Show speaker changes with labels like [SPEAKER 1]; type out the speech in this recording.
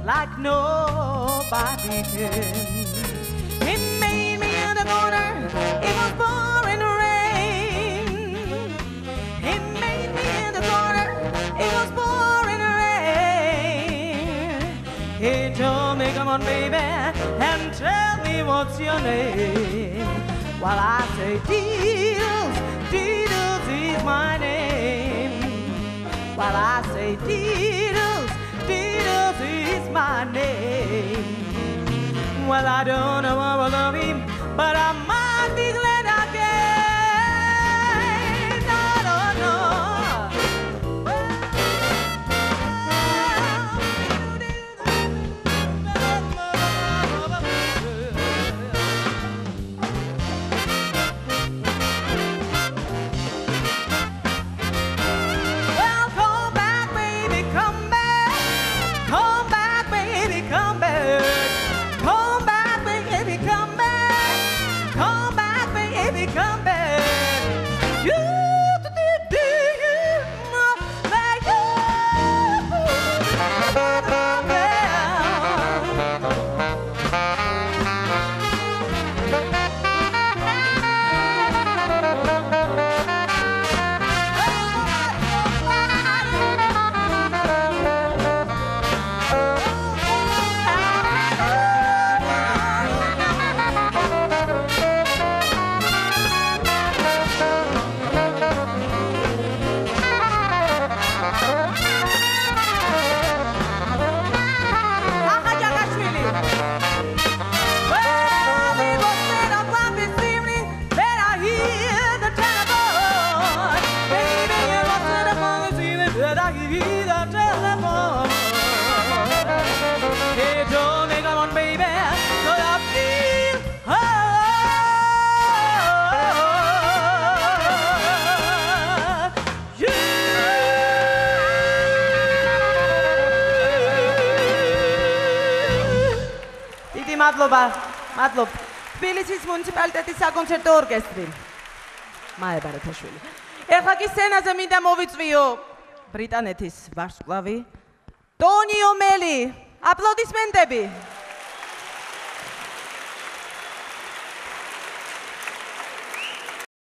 [SPEAKER 1] like nobody can. He made me in the corner, it was pouring rain. He made me in the corner, it was pouring rain. He told me, come on baby, and tell me what's your name. While I say Diddles, Diddles is my name. While I say Diddles, Diddles is my name. Well, I don't know how I love him, but I might be glad I can. No, no, no. Madlob. Tbilisis მუნიციპალიტეტის საკონცერტო ორკესტრი. მაე ბარათაშვილი. ეხლა კი სცენაზე მინდა მოვიწვიო ბრიტანეთის ვარსკვლავი ტონი ომელი. აპლოდისმენტები.